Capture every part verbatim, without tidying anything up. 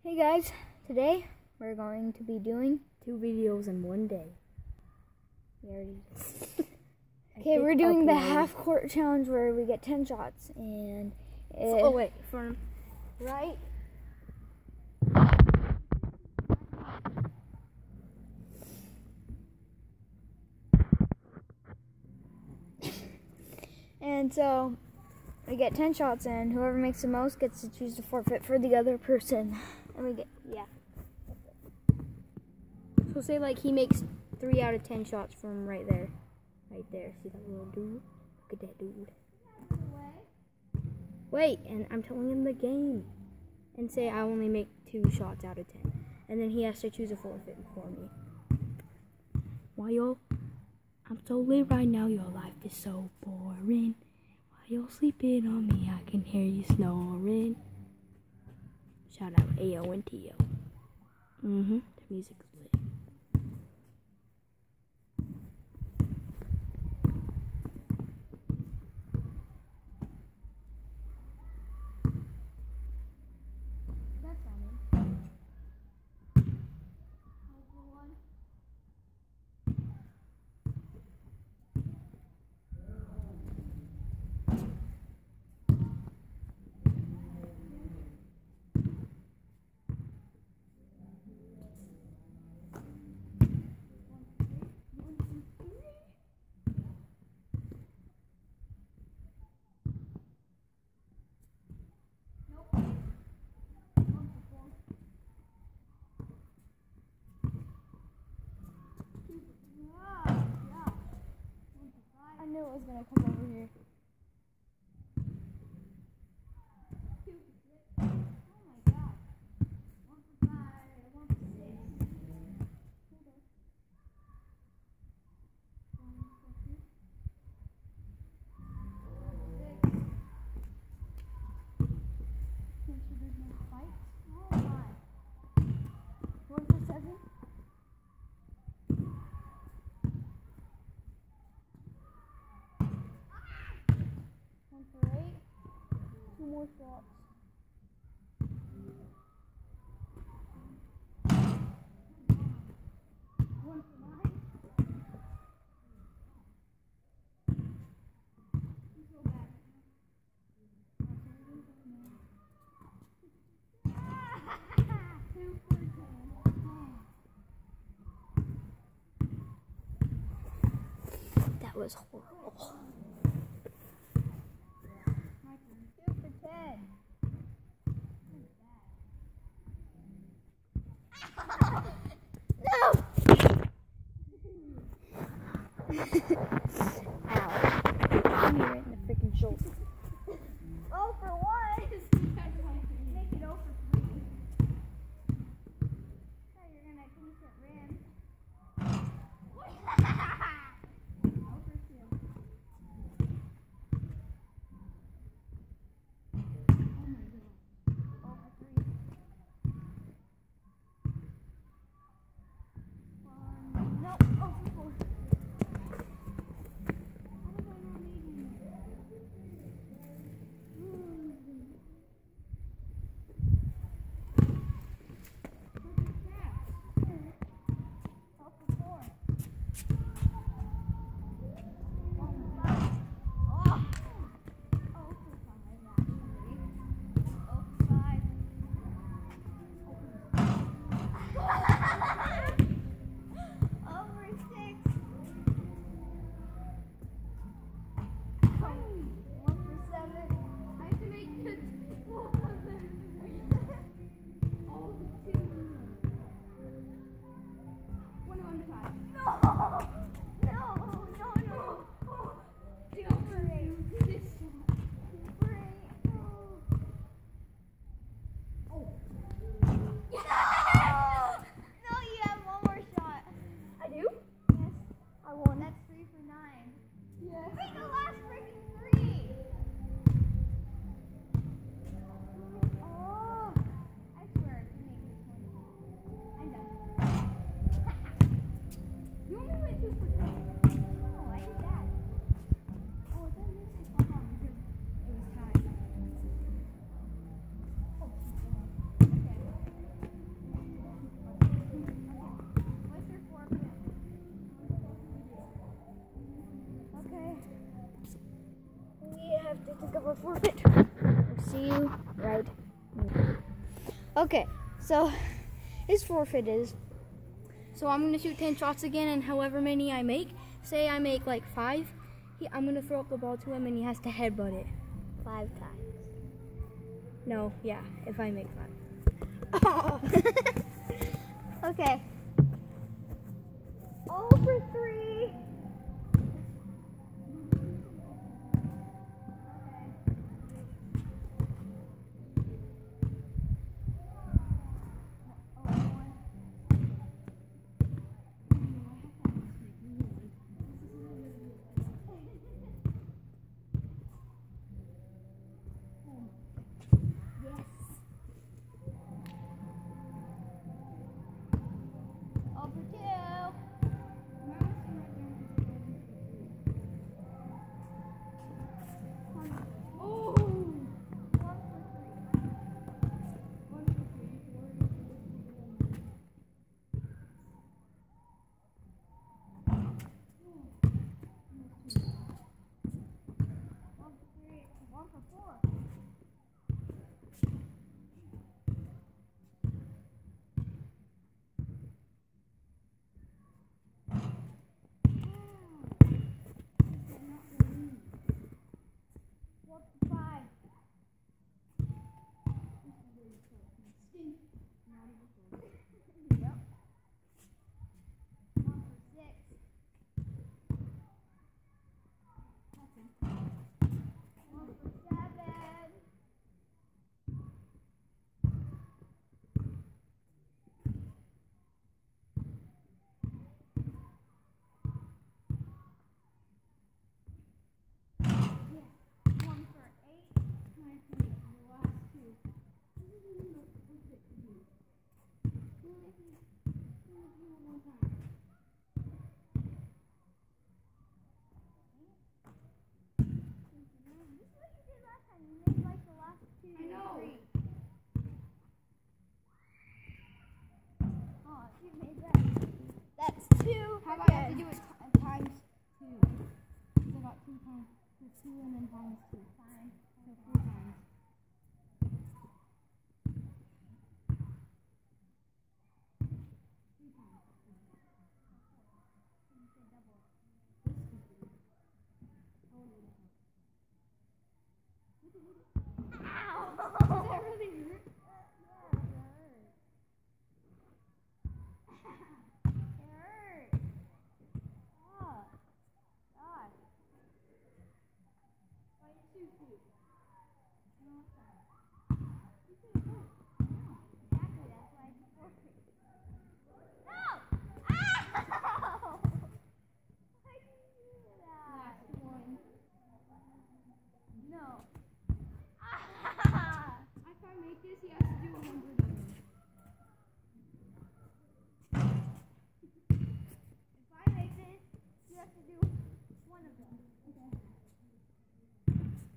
Hey guys, today we're going to be doing two videos in one day. We already Okay, we're doing the half court challenge where we get ten shots and it, oh wait, from right. And so we get ten shots and whoever makes the most gets to choose to forfeit for the other person. And we get yeah. So say like he makes three out of ten shots from right there. Right there. See that little dude? Look at that dude. Wait, and I'm telling him the game. And say I only make two shots out of ten. And then he has to choose a forfeit for me. Why y'all? I'm so lit right now, your life is so boring. While you're sleeping on me, I can hear you snoring. Shout out A O and T O. Mm-hmm, the music's lit. I knew it was gonna come over here. One for seven. One for eight. Two more shots. One for nine. You go back. Two for ten. That was horrible. Two for ten. No! Ow. Hit me right in the freaking shoulder. Oh for one! Make it oh for three. Now you're gonna finish it rim. oh for two. Oh my god. oh for three. Okay, so his forfeit is. So I'm gonna shoot ten shots again, and however many I make, say I make like five, he, I'm gonna throw up the ball to him, and he has to headbutt it. Five times. No, yeah, if I make five. Okay. All for three. That's two. How about I have to do it t- times two? Because I got two times, so two and then times two. Fine. So four times.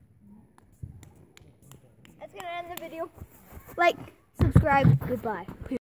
That's gonna end the video. Like, subscribe, goodbye.